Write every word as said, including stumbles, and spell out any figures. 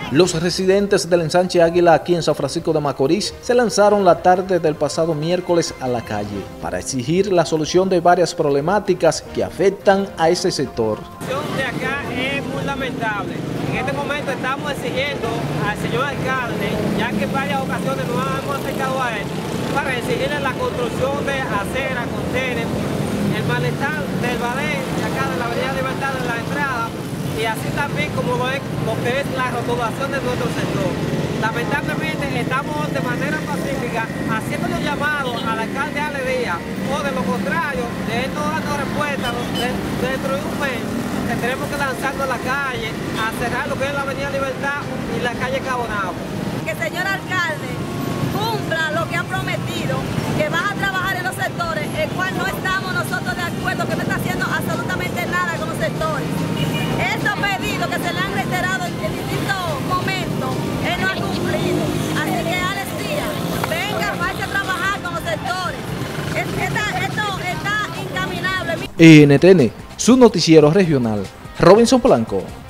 Los residentes del ensanche Águila aquí en San Francisco de Macorís se lanzaron la tarde del pasado miércoles a la calle para exigir la solución de varias problemáticas que afectan a ese sector. La situación de acá es muy lamentable. En este momento estamos exigiendo al señor alcalde, ya que en varias ocasiones nos hemos acercado a él, para exigirle la construcción de aceras, contenes, el malestar del ballet de acá de la Avenida Libertad en la entrada, y así también como lo, es, lo que es la rotulación de nuestro sector. Lamentablemente estamos de manera pacífica haciendo los llamados al alcalde Ale Díaz, o de lo contrario, de él no dando respuesta de, dentro de un mes, que tenemos que lanzarnos a la calle a cerrar lo que es la Avenida Libertad y la calle Cabonao. Que el señor alcalde cumpla lo que ha prometido, que va a trabajar en los sectores, el cual no estamos nosotros de acuerdo, que no está haciendo absolutamente nada con los sectores. Estos pedidos que se le han reiterado en distintos momentos, él no ha cumplido. Así que Alex Díaz, venga, vaya a trabajar con los sectores. Esta, esto está incaminable. N T N, su noticiero regional, Robinson Polanco.